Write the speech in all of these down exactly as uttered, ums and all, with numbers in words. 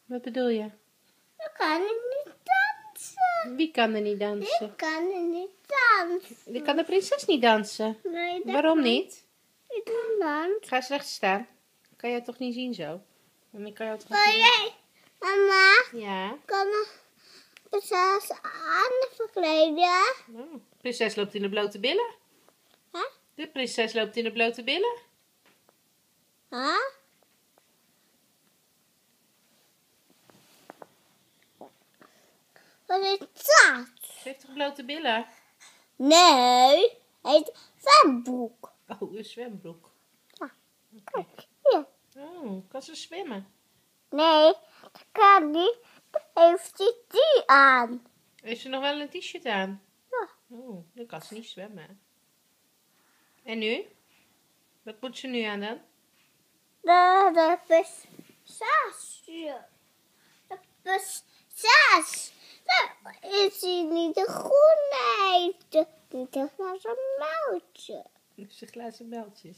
Wat bedoel je? Ik kan er niet dansen. Wie kan er niet dansen? Ik kan er niet dansen. Dan kan de prinses niet dansen. Nee, dat Waarom kan niet? ik kan dansen. Ga eens recht staan. Kan jij toch niet zien zo? En ik kan jou toch Wil niet... jij, mama, Ja. kan me prinses aan verkleden? Oh. De prinses loopt in de blote billen. Hè? De prinses loopt in de blote billen. Huh? Wat is dat? Ze heeft toch blote billen? Nee, het zwembroek. Oh, een zwembroek. Ja. Oké. Hier. Oh, kan ze zwemmen? Nee, dat kan niet. Heeft hij die aan? Heeft ze nog wel een t-shirt aan? Ja. Oh, dan kan ze niet zwemmen. En nu? Wat moet ze nu aan dan? De, de prinses. De prinses. Dat is hij niet de groene. De, niet de glazen muiltje. Ze glazen meltjes.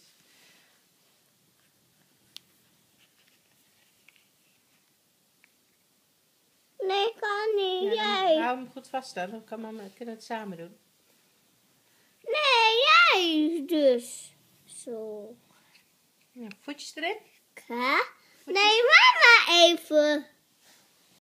Nee, kan niet. Ja, Jij. dan hou hem goed vast dan. Dan kan mama, kunnen we het samen doen. Nee, jij dus. Zo. Ja, voetjes erin. Hè? Nee, mama even.